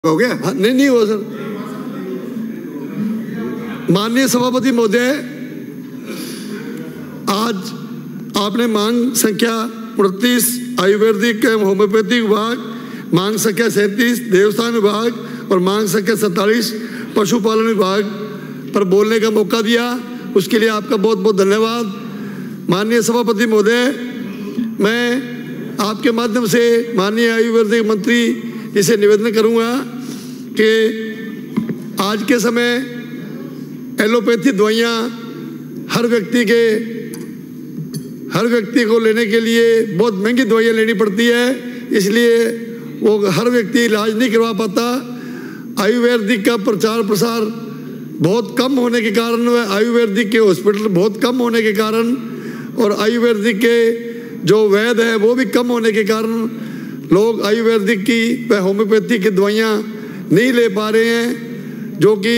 हो गया? नहीं हुआ सर। माननीय सभापति महोदय, आज आपने मांग संख्या 29 आयुर्वेदिक एवं होम्योपैथिक विभाग, मांग संख्या 37 देवस्थान विभाग और मांग संख्या 47 पशुपालन विभाग पर बोलने का मौका दिया, उसके लिए आपका बहुत बहुत धन्यवाद। माननीय सभापति महोदय, मैं आपके माध्यम से माननीय आयुर्वेदिक मंत्री जी से निवेदन करूंगा कि आज के समय एलोपैथी दवाइयाँ हर व्यक्ति को लेने के लिए बहुत महंगी दवाइयाँ लेनी पड़ती है, इसलिए वो हर व्यक्ति इलाज नहीं करवा पाता। आयुर्वेदिक का प्रचार प्रसार बहुत कम होने के कारण, आयुर्वेदिक के हॉस्पिटल बहुत कम होने के कारण और आयुर्वेदिक के जो वैद्य हैं वो भी कम होने के कारण लोग आयुर्वेदिक की व होम्योपैथी की दवाइयाँ नहीं ले पा रहे हैं, जो कि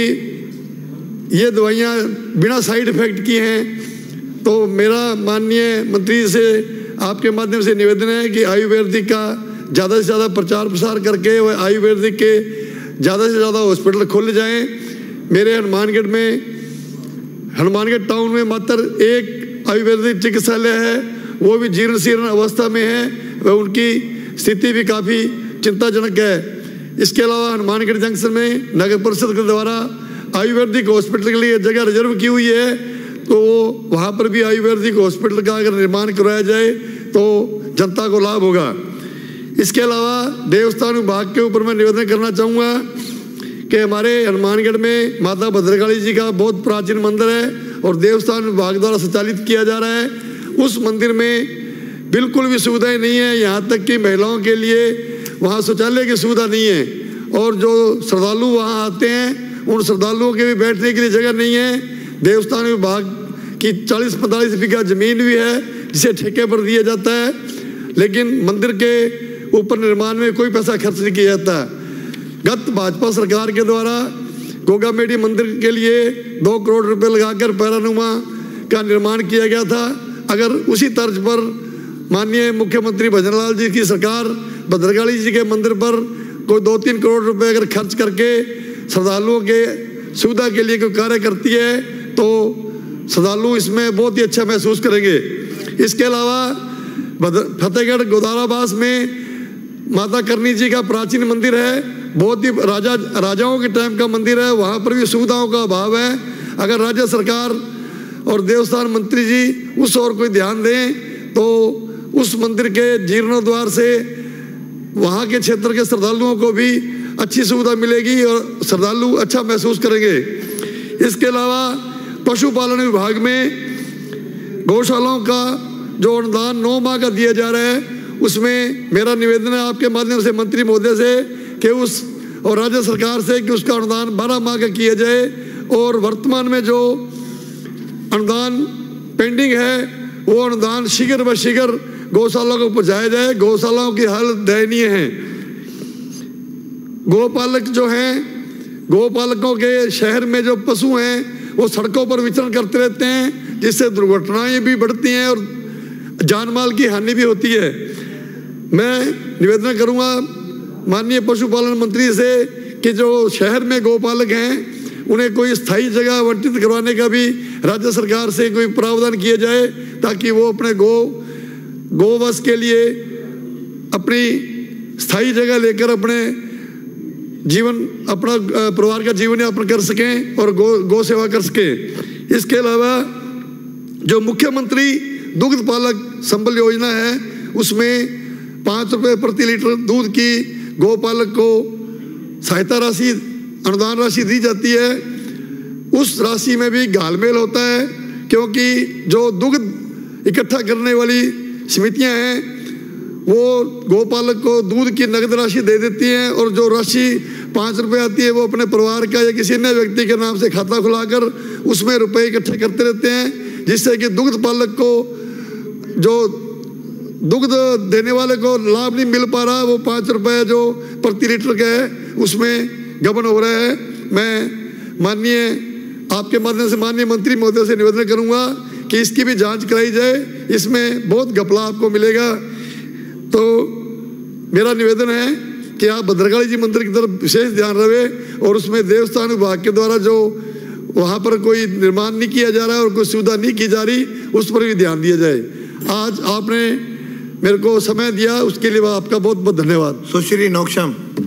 ये दवाइयाँ बिना साइड इफ़ेक्ट की हैं। तो मेरा माननीय मंत्री से आपके माध्यम से निवेदन है कि आयुर्वेदिक का ज़्यादा से ज़्यादा प्रचार प्रसार करके वह आयुर्वेदिक के ज़्यादा से ज़्यादा हॉस्पिटल खोले जाएं। मेरे हनुमानगढ़ टाउन में मात्र एक आयुर्वेदिक चिकित्सालय है, वो भी जीर्ण शीर्ण अवस्था में है, वह उनकी स्थिति भी काफ़ी चिंताजनक है। इसके अलावा हनुमानगढ़ जंक्शन में नगर परिषद के द्वारा आयुर्वेदिक हॉस्पिटल के लिए जगह रिजर्व की हुई है, तो वहाँ पर भी आयुर्वेदिक हॉस्पिटल का अगर निर्माण करवाया जाए तो जनता को लाभ होगा। इसके अलावा देवस्थान विभाग के ऊपर मैं निवेदन करना चाहूँगा कि हमारे हनुमानगढ़ में माता भद्रकाली जी का बहुत प्राचीन मंदिर है और देवस्थान विभाग द्वारा संचालित किया जा रहा है। उस मंदिर में बिल्कुल भी सुविधाएं नहीं है, यहाँ तक कि महिलाओं के लिए वहाँ शौचालय की सुविधा नहीं है और जो श्रद्धालु वहाँ आते हैं उन श्रद्धालुओं के भी बैठने के लिए जगह नहीं है। देवस्थान विभाग की 40-45 बीघा जमीन भी है जिसे ठेके पर दिया जाता है, लेकिन मंदिर के ऊपर निर्माण में कोई पैसा खर्च नहीं किया जाता। गत भाजपा सरकार के द्वारा गोगामेडी मंदिर के लिए 2 करोड़ रुपए लगाकर पैरानुमा का निर्माण किया गया था। अगर उसी तर्ज पर माननीय मुख्यमंत्री भजनलाल जी की सरकार भद्रकाली जी के मंदिर पर कोई 2-3 करोड़ रुपए अगर खर्च करके श्रद्धालुओं के सुविधा के लिए कोई कार्य करती है तो श्रद्धालु इसमें बहुत ही अच्छा महसूस करेंगे। इसके अलावा फतेहगढ़ गोदाराबास में माता करनी जी का प्राचीन मंदिर है, बहुत ही राजाओं के टाइम का मंदिर है, वहाँ पर भी सुविधाओं का अभाव है। अगर राज्य सरकार और देवस्थान मंत्री जी उस ओर कोई ध्यान दें तो उस मंदिर के जीर्णोद्वार से वहाँ के क्षेत्र के श्रद्धालुओं को भी अच्छी सुविधा मिलेगी और श्रद्धालु अच्छा महसूस करेंगे। इसके अलावा पशुपालन विभाग में गौशालाओं का जो अनुदान 9 माह का दिया जा रहा है, उसमें मेरा निवेदन है आपके माध्यम से मंत्री महोदय से कि उस और राज्य सरकार से कि उसका अनुदान 12 माह का किया जाए और वर्तमान में जो अनुदान पेंडिंग है वो अनुदान शीघ्र व शीघ्र गौशालाओं को पहुँचाया जाए। गौशालाओं की हालत दयनीय है। गोपालक जो हैं, गोपालकों के शहर में जो पशु हैं वो सड़कों पर विचरण करते रहते हैं, जिससे दुर्घटनाएं भी बढ़ती हैं और जान माल की हानि भी होती है। मैं निवेदन करूंगा माननीय पशुपालन मंत्री से कि जो शहर में गोपालक हैं उन्हें कोई स्थायी जगह आवंटित करवाने का भी राज्य सरकार से कोई प्रावधान किया जाए, ताकि वो अपने गोवंश के लिए अपनी स्थायी जगह लेकर अपने अपना परिवार का जीवन यापन कर सकें और गौ सेवा कर सकें। इसके अलावा जो मुख्यमंत्री दुग्ध पालक संबल योजना है उसमें 5 रुपये प्रति लीटर दूध की गौपालक को सहायता राशि अनुदान राशि दी जाती है। उस राशि में भी घालमेल होता है, क्योंकि जो दुग्ध इकट्ठा करने वाली समितियां हैं वो गोपालक को दूध की नगद राशि दे देती हैं और जो राशि 5 रुपये आती है वो अपने परिवार का या किसी अन्य व्यक्ति के नाम से खाता खुलाकर उसमें रुपए इकट्ठे करते रहते हैं, जिससे कि दुग्ध पालक को जो दुग्ध देने वाले को लाभ नहीं मिल पा रहा, वो 5 रुपये जो प्रति लीटर का है उसमें गबन हो रहा है। मैं माननीय आपके माध्यम से माननीय मंत्री महोदय से निवेदन करूंगा कि इसकी भी जांच कराई जाए, इसमें बहुत घपला आपको मिलेगा। तो मेरा निवेदन है कि आप भद्रकाली जी मंदिर की तरफ विशेष ध्यान रहे और उसमें देवस्थान विभाग के द्वारा जो वहाँ पर कोई निर्माण नहीं किया जा रहा है और कोई सुविधा नहीं की जा रही, उस पर भी ध्यान दिया जाए। आज आपने मेरे को समय दिया, उसके लिए आपका बहुत बहुत धन्यवाद। सुश्री नोकशम।